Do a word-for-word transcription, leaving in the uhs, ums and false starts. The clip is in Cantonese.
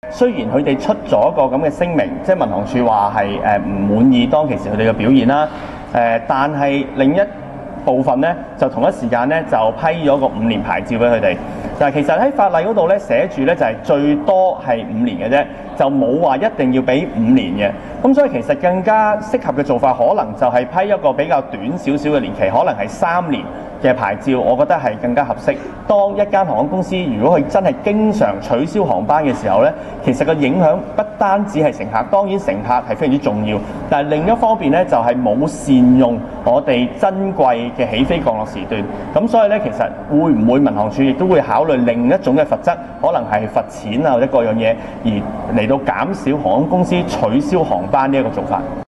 雖然佢哋出咗個咁嘅聲明，即係民航處話係誒唔滿意當其時佢哋嘅表現啦，誒、呃，但係另一部分咧就同一時間咧就批咗個五年牌照俾佢哋。但係其實喺法例嗰度咧寫住咧就係最多係五年嘅啫，就冇話一定要俾五年嘅。咁所以其實更加適合嘅做法，可能就係批一個比較短少少嘅年期，可能係三年嘅牌照，我覺得係更加合適。當一間航空公司如果佢真係經常取消航班嘅時候咧，其實個影響不單止係乘客，當然乘客係非常之重要，但係另一方面咧就係冇善用我哋珍貴嘅起飛降落時段。咁所以咧，其實會唔會民航處亦都會考慮另一種嘅罰則，可能係罰錢啊或者各樣嘢，而嚟到減少航空公司取消航班呢一個做法。